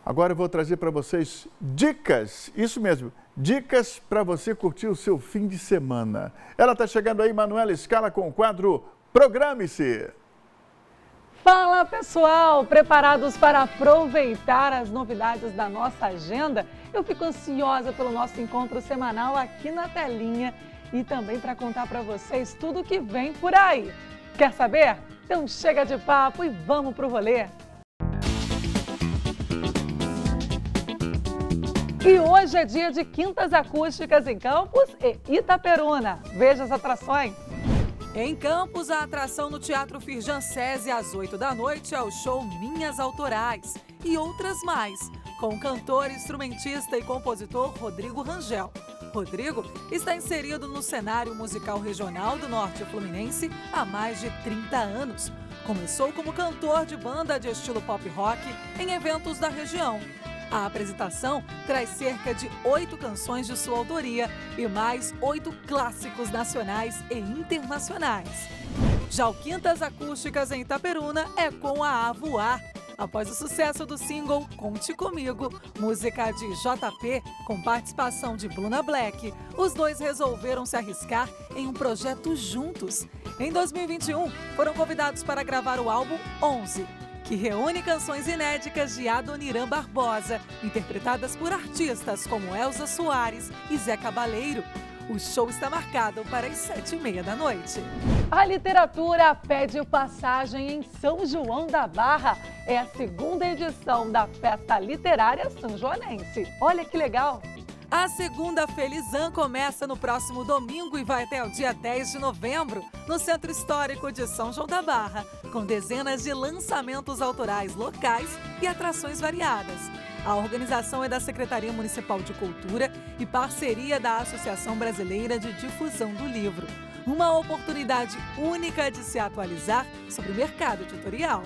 Agora eu vou trazer para vocês dicas, isso mesmo, dicas para você curtir o seu fim de semana. Ela está chegando aí, Manuela Scala, com o quadro Programe-se. Fala pessoal, preparados para aproveitar as novidades da nossa agenda? Eu fico ansiosa pelo nosso encontro semanal aqui na telinha e também para contar para vocês tudo o que vem por aí. Quer saber? Então chega de papo e vamos pro rolê! E hoje é dia de quintas acústicas em Campos e Itaperuna. Veja as atrações. Em Campos, a atração no Teatro Firjan Sesi às 8 da noite é o show Minhas Autorais e outras mais, com o cantor, instrumentista e compositor Rodrigo Rangel. Rodrigo está inserido no cenário musical regional do Norte Fluminense há mais de 30 anos. Começou como cantor de banda de estilo pop rock em eventos da região. A apresentação traz cerca de 8 canções de sua autoria e mais 8 clássicos nacionais e internacionais. Já o Quintas Acústicas em Itaperuna é com a Voar. Após o sucesso do single Conte Comigo, música de JP com participação de Bruna Black, os dois resolveram se arriscar em um projeto juntos. Em 2021, foram convidados para gravar o álbum 11. Que reúne canções inéditas de Adoniran Barbosa, interpretadas por artistas como Elza Soares e Zé Cabaleiro. O show está marcado para as 7h30 da noite. A literatura pede passagem em São João da Barra. É a segunda edição da Festa Literária Sanjoanense. Olha que legal! A segunda Felizan começa no próximo domingo e vai até o dia 10 de novembro, no Centro Histórico de São João da Barra, com dezenas de lançamentos autorais locais e atrações variadas. A organização é da Secretaria Municipal de Cultura e parceria da Associação Brasileira de Difusão do Livro. Uma oportunidade única de se atualizar sobre o mercado editorial.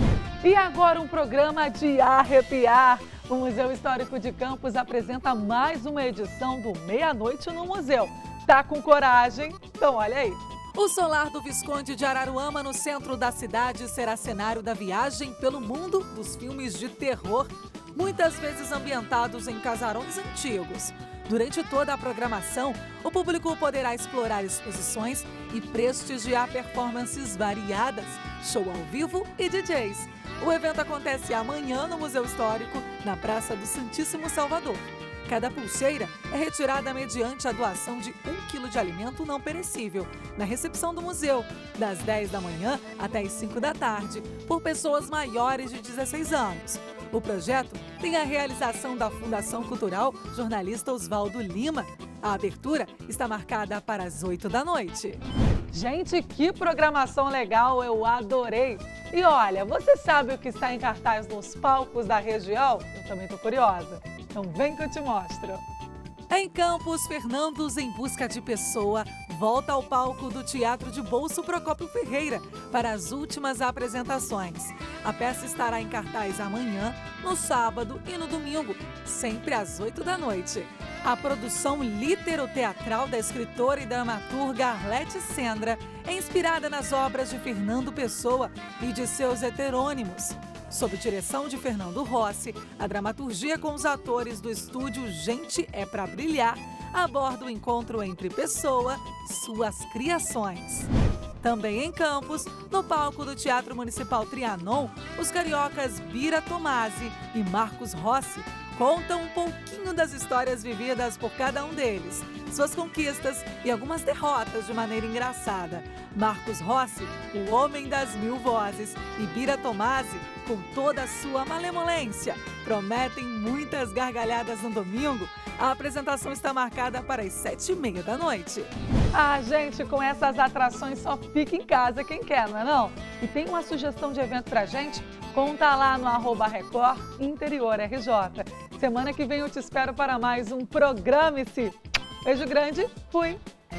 E agora um programa de arrepiar. O Museu Histórico de Campos apresenta mais uma edição do Meia-Noite no Museu. Tá com coragem? Então olha aí. O solar do Visconde de Araruama, no centro da cidade, será cenário da viagem pelo mundo dos filmes de terror, muitas vezes ambientados em casarões antigos. Durante toda a programação, o público poderá explorar exposições e prestigiar performances variadas, show ao vivo e DJs. O evento acontece amanhã no Museu Histórico, na Praça do Santíssimo Salvador. Cada pulseira é retirada mediante a doação de 1 quilo de alimento não perecível, na recepção do museu, das 10 da manhã até as 5 da tarde, por pessoas maiores de 16 anos. O projeto tem a realização da Fundação Cultural Jornalista Oswaldo Lima. A abertura está marcada para as 8 da noite. Gente, que programação legal, eu adorei! E olha, você sabe o que está em cartaz nos palcos da região? Eu também estou curiosa. Então vem que eu te mostro. Em Campos, Fernandos em Busca de Pessoa volta ao palco do Teatro de Bolso Procópio Ferreira para as últimas apresentações. A peça estará em cartaz amanhã, no sábado e no domingo, sempre às 8 da noite. A produção litero-teatral da escritora e dramaturga Arlete Sendra é inspirada nas obras de Fernando Pessoa e de seus heterônimos. Sob direção de Fernando Rossi, a dramaturgia com os atores do estúdio Gente é Pra Brilhar aborda o encontro entre Pessoa e suas criações. Também em Campos, no palco do Teatro Municipal Trianon, os cariocas Bira Tomasi e Marcos Rossi contam um pouquinho das histórias vividas por cada um deles, suas conquistas e algumas derrotas de maneira engraçada. Marcos Rossi, o homem das 1000 vozes, e Bira Tomasi, com toda a sua malemolência, prometem muitas gargalhadas no domingo. A apresentação está marcada para as 7h30 da noite. Ah, gente, com essas atrações só fica em casa quem quer, não é não? E tem uma sugestão de evento pra gente? Conta lá no @Record Interior RJ. Semana que vem eu te espero para mais um Programe-se. Beijo grande, fui!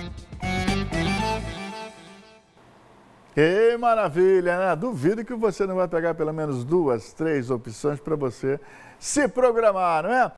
Que maravilha, né? Duvido que você não vai pegar pelo menos 2, 3 opções para você se programar, não é?